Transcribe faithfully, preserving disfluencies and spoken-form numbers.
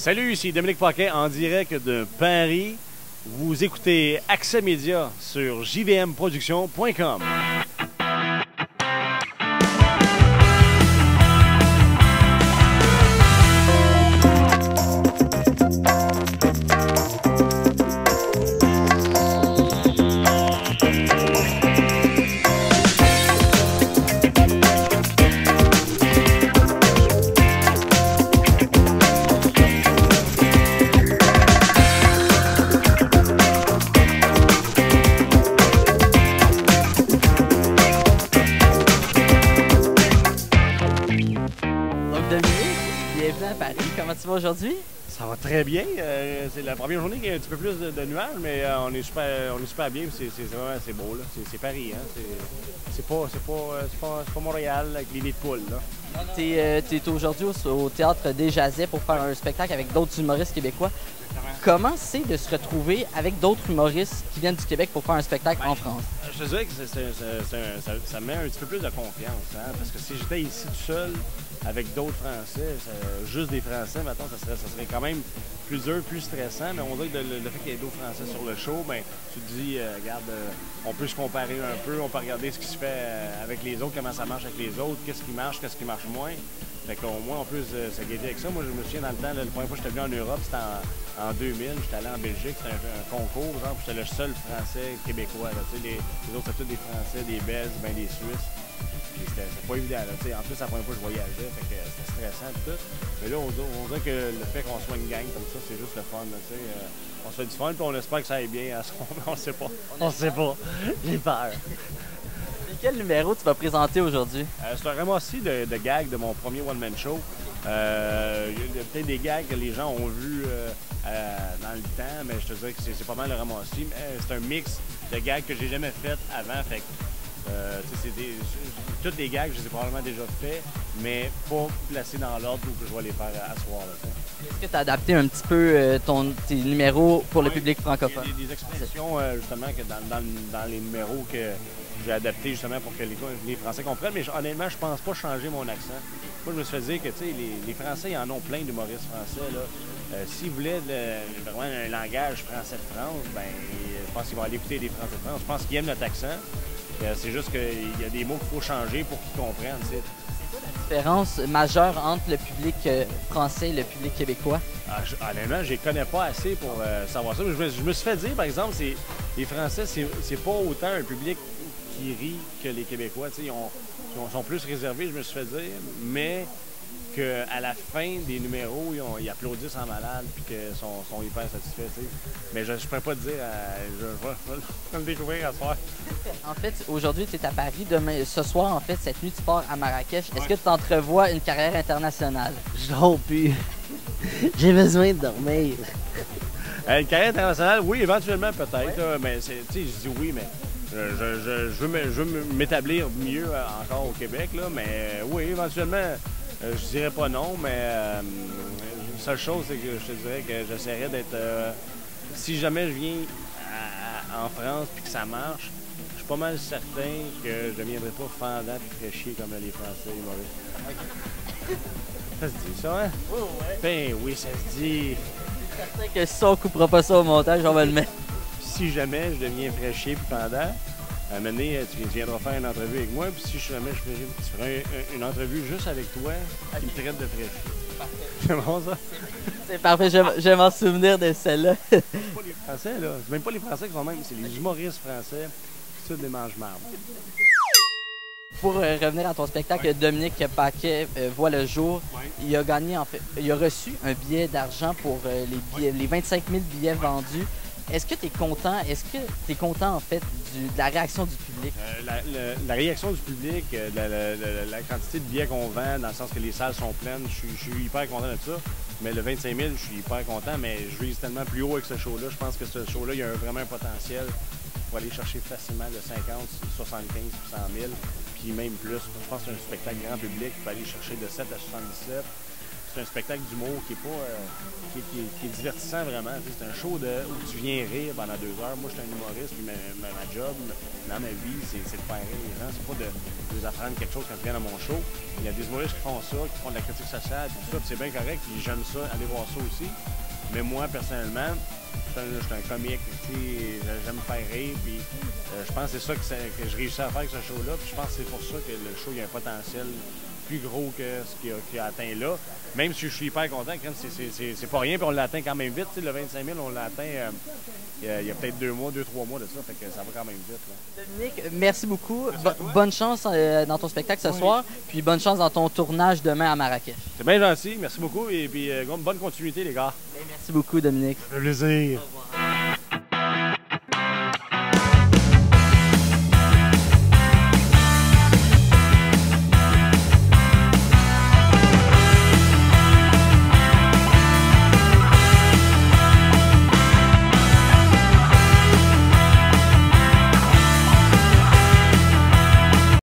Salut, ici Dominique Paquet en direct de Paris. Vous écoutez Accès Média sur j v m production point com. Bienvenue à Paris. Comment tu vas aujourd'hui? Ça va très bien. Euh, c'est la première journée qu'il y a un petit peu plus de, de nuages, mais euh, on est super, on est super bien. C'est vraiment c'est beau là. C'est Paris, hein. C'est pas, c'est pas, pas, pas Montréal avec les nids de poules là. Tu es, euh, aujourd'hui au, au Théâtre des Jazets pour faire un spectacle avec d'autres humoristes québécois. Comment c'est de se retrouver avec d'autres humoristes qui viennent du Québec pour faire un spectacle ben, en France? Je te dirais que c'est, c'est, c'est, ça, ça met un petit peu plus de confiance, hein, parce que si j'étais ici tout seul avec d'autres Français, ça, juste des Français, maintenant, ça serait, ça serait quand même plus dur, plus stressant, mais on dirait que le, le fait qu'il y ait d'autres Français sur le show, ben, tu te dis, euh, regarde, euh, on peut se comparer un peu, on peut regarder ce qui se fait euh, avec les autres, comment ça marche avec les autres, qu'est-ce qui marche, qu'est-ce qui marche moins. Fait qu'au moins, on peut se, se guider avec ça. Moi, je me souviens dans le temps, là, la première fois que j'étais venu en Europe, c'était en, en deux mille. J'étais allé en Belgique, c'était un, un concours, genre, j'étais le seul Français québécois. Là, les, les autres, c'était tous des Français, des Belges, ben des Suisses. C'était pas évident. Là, en plus, la première fois que je voyageais, fait que c'était stressant et tout. Mais là, on, on dirait que le fait qu'on soit une gang comme ça, c'est juste le fun. Là, euh, on se fait du fun, puis on espère que ça aille bien à ce moment. On sait pas. On sait pas. J'ai peur. Quel numéro tu vas présenter aujourd'hui? Euh, c'est un ramassis de, de gags de mon premier one-man show. Euh, il y a peut-être des gags que les gens ont vus euh, euh, dans le temps, mais je te dirais que c'est pas mal le ramassis. C'est un mix de gags que j'ai jamais fait avant. Fait que, euh, c'est des, toutes les gags, je les ai probablement déjà fait, mais pas placés dans l'ordre où je vais les faire à, à soir. Est-ce que tu as adapté un petit peu euh, ton, tes numéros pour oui, le public francophone? Il y a des, des expressions euh, justement que dans, dans, dans les numéros que j'ai adapté justement pour que les, les Français comprennent, mais honnêtement, je pense pas changer mon accent. Moi, je me suis fait dire que les, les Français, ils en ont plein d'humoristes français. Euh, S'ils voulaient le, vraiment un langage français de France, ben, je pense qu'ils vont aller écouter des Français de France. Je pense qu'ils aiment notre accent. Euh, C'est juste qu'il y a des mots qu'il faut changer pour qu'ils comprennent. C'est quoi la différence majeure entre le public français et le public québécois? Ah, je, honnêtement, je les connais pas assez pour euh, savoir ça. Je me, je me suis fait dire, par exemple, les Français, c'est pas autant un public qui rit que les Québécois. Ils, ont, ils sont plus réservés, je me suis fait dire, mais qu'à la fin des numéros, ils, ont, ils applaudissent en malade et qu'ils sont, sont hyper satisfaits. T'sais. Mais je ne pourrais pas te dire, à, je, je, je vais le découvrir à soir. En fait, aujourd'hui, tu es à Paris. Demain, ce soir, en fait, cette nuit, tu pars à Marrakech. Est-ce ouais. que tu entrevois une carrière internationale? Je dors plus. J'ai besoin de dormir. Euh, une carrière internationale, oui, éventuellement peut-être. Ouais. Mais je dis oui, mais je, je, je veux m'établir mieux encore au Québec. Là, mais euh, oui, éventuellement, euh, je dirais pas non, mais euh, la seule chose, c'est que je te dirais que j'essaierais d'être... Euh, si jamais je viens à, à, en France et que ça marche, je suis pas mal certain que je ne deviendrai pas fendant et très chier comme les Français humoristes. Ça se dit, ça, hein? Oui, oui. Ben oui, ça se dit. Je suis certain que si on coupera pas ça au montage, on va le mettre. Si jamais je deviens fraîchier puis pendant, à un moment donné, tu viendras faire une entrevue avec moi, puis si jamais je ferai, tu feras un, une entrevue juste avec toi okay. qui me traite de fraîchier. Parfait. C'est bon, ça? C'est parfait, je, je vais m'en souvenir de celle-là. C'est pas les Français, là. C'est même pas les Français qui sont même, c'est les humoristes français qui sont des mange-marde. Pour euh, revenir à ton spectacle, ouais. Dominique Paquet euh, voit le jour. Ouais. Il a gagné, en fait, il a reçu un billet d'argent pour euh, les, billets, ouais. les vingt-cinq mille billets vendus. Est-ce que tu es content? Est-ce que tu es content, en fait, du, de la réaction du public? Euh, la, la, la réaction du public, euh, la, la, la, la quantité de billets qu'on vend, dans le sens que les salles sont pleines, je, je suis hyper content de ça. Mais le vingt-cinq mille, je suis hyper content, mais je vise tellement plus haut avec ce show-là. Je pense que ce show-là, il y a un, vraiment un potentiel pour aller chercher facilement de cinquante, soixante-quinze, cent mille, puis même plus. Je pense que c'est un spectacle grand public qui peut aller chercher de sept à soixante-dix-sept. c'est un spectacle d'humour qui est pas euh, qui, est, qui, est, qui est divertissant vraiment. C'est un show de, où tu viens rire pendant deux heures. Moi, je suis un humoriste, puis ma, ma, ma job dans ma vie, c'est de faire rire les gens. C'est pas de, de les apprendre quelque chose quand ils viennent à mon show. Il y a des humoristes qui font ça, qui font de la critique sociale, tout ça, puis c'est bien correct, puis j'aime ça, aller voir ça aussi. Mais moi, personnellement, je suis un, un comique, j'aime faire rire, puis euh, je pense que c'est ça que, ça que je réussis à faire avec ce show-là, puis je pense que c'est pour ça que le show, il y a un potentiel plus gros que ce qu'il a, qu'il a atteint là. Même si je suis hyper content, c'est pas rien, puis on l'atteint quand même vite. Le vingt-cinq mille, on l'a atteint euh, il y a, a peut-être deux mois, deux, trois mois de ça, fait que ça va quand même vite. Là. Dominique, merci beaucoup. Bo bonne chance euh, dans ton spectacle ce oui. soir, puis bonne chance dans ton tournage demain à Marrakech. C'est bien gentil, merci beaucoup, et puis euh, bonne continuité les gars. Merci beaucoup Dominique. Ça fait plaisir. Au revoir.